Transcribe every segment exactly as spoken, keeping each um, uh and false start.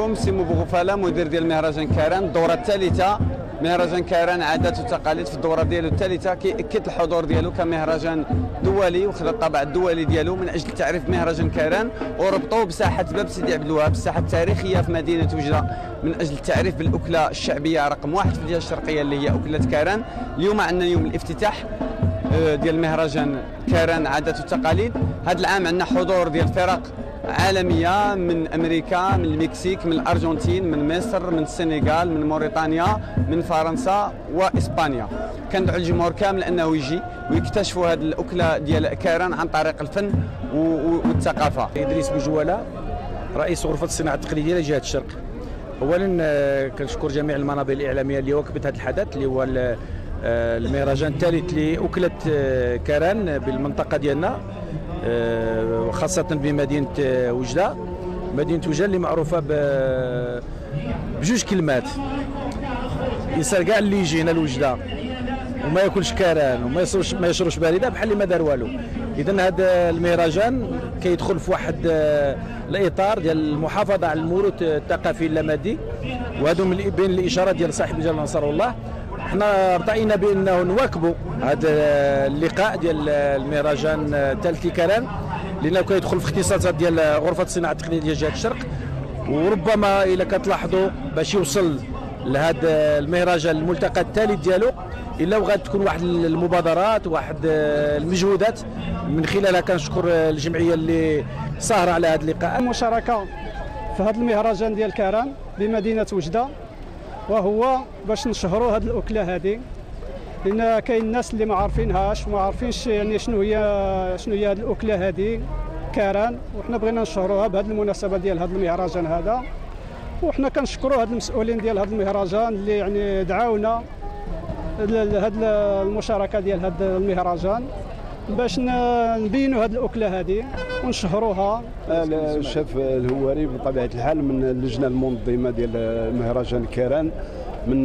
معكم سيمو بوغفالا مدير ديال مهرجان كاران الدوره الثالثه. مهرجان كاران عادات وتقاليد في الدوره ديالو الثالثه كيأكد الحضور ديالو كمهرجان دولي وخذ الطابع الدولي ديالو من اجل تعريف مهرجان كاران وربطوه بساحه باب سيدي عبد الوهاب، الساحه التاريخيه في مدينه وجده، من اجل التعريف بالاكله الشعبيه رقم واحد في الجهه الشرقيه اللي هي اكله كاران. اليوم عندنا يوم الافتتاح ديال مهرجان كاران عادات وتقاليد. هذا العام عندنا حضور ديال فرق عالميه من امريكا، من المكسيك، من الارجنتين، من مصر، من السنغال، من موريتانيا، من فرنسا واسبانيا. كندعو الجمهور كامل انه يجي ويكتشفوا هذه الاكله ديال كاران عن طريق الفن والثقافه. ادريس بوجواله رئيس غرفه الصناعه التقليديه لجهه الشرق. اولا كنشكر جميع المنابر الاعلاميه اللي وكبت هذا الحدث اللي هو المهرجان الثالث لاكله كاران بالمنطقه ديالنا، خاصه بمدينه وجده. مدينه وجده اللي معروفه بجوج كلمات: الانسان كاع اللي يجي هنا لوجده وما ياكلش كاران وما يشربش ما يشربش بارده بحال اللي ما دار والو. اذا هذا المهرجان كيدخل في واحد الاطار ديال المحافظه على الموروث الثقافي اللامادي، وهذو من بين الاشارات ديال صاحب جلاله نصر الله. احنا ارتئينا بانه نواكبوا هذا اللقاء ديال المهرجان الثالث لكاران، لانه كيدخل في اختصاصات ديال غرفه الصناعه التقليديه ديال جهه الشرق. وربما الا كتلاحظوا باش يوصل لهذا المهرجان الملتقى الثالث ديالو الا وغادي تكون واحد المبادرات واحد المجهودات من خلالها. كنشكر الجمعيه اللي ساهره على هذا اللقاء. المشاركه في هذا المهرجان ديال كاران بمدينه وجده، وهو باش نشهروا هذه الاكله هذه، لان كاين الناس اللي ما عارفينهاش وما عارفينش يعني شنو هي شنو هي هذه الاكله هذه كاران، وحنا بغينا نشهروها بهذه المناسبه ديال هذا المهرجان هذا. وحنا كنشكروا هاد المسؤولين ديال هذا المهرجان اللي يعني دعاونا لهذه المشاركه ديال هذا المهرجان باش نبينوا هذه الاكله هذه ونشهروها. الشيف الهواري بطبيعه الحال من اللجنه المنظمه ديال مهرجان كاران من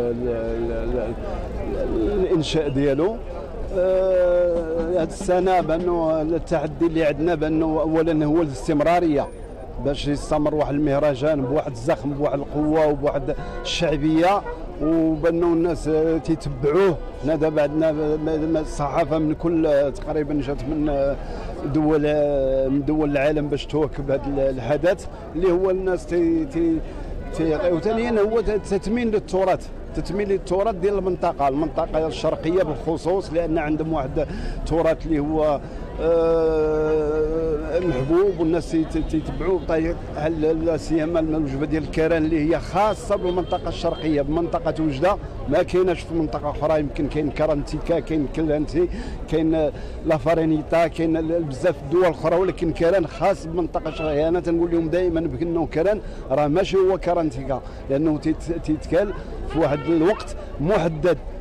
الانشاء ديالو. هذه السنه بانه التحدي اللي عندنا بانه اولا هو الاستمراريه، باش يستمر واحد المهرجان بواحد الزخم بواحد القوه وبواحد الشعبيه، وبانه الناس تيتبعوه. حنا دابا عندنا الصحافه من كل تقريبا جات من دول من دول العالم باش تواكب هذا الحدث اللي هو الناس تي تي وثانيا هو تثمين للتراث، تثمين للتراث ديال المنطقه المنطقه الشرقيه بالخصوص، لان عندهم واحد التراث اللي هو محبوب والناس تيتبعوه بطريقه لا سيما الوجبه ديال الكاران اللي هي خاصه بالمنطقه الشرقيه بمنطقه وجده، ما كايناش في منطقه اخرى. يمكن كاين كارانتيكا، كاين كلانتي، كاين لافارينيتا، كاين بزاف الدول اخرى، ولكن كاران خاص بالمنطقه الشرقيه. انا تنقول لهم دائما بانه كاران راه ماشي هو كارانتيكا، لانه تيتكال في واحد الوقت محدد